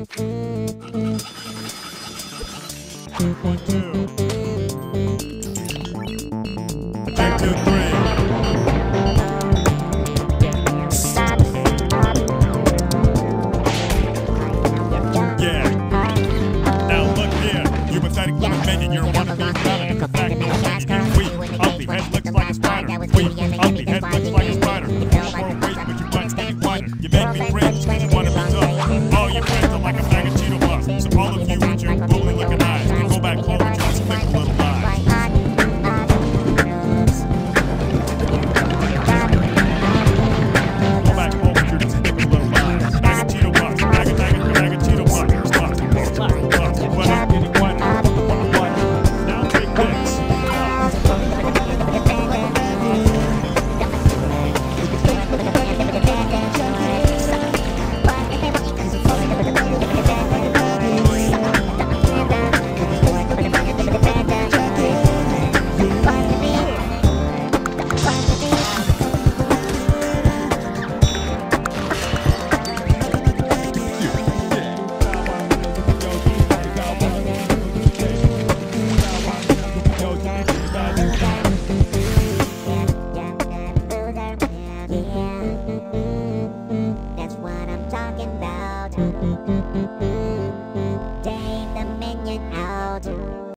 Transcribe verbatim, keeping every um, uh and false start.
One, two. Check two, three. Yeah. Now look here. You pathetic woman making your wannabe pattern. In fact, no shame. Weak. Ugly head looks like a spider. Weak. Ugly head looks like a spider. More weight, but your butt's getting wider. You make me cringe. You wanna be tough. All your friends are like a bag of Cheeto Puffs. So all of you with your booming looking eyes can go back home and just think a little lies. Go back home and you're just thinking a little lies. Bag of Cheeto Puffs. Bag of, bag of, bag of Cheeto Puffs. Puffs, puffs, puffs. What up, getting whiter. What, what? Now take this. Yeah.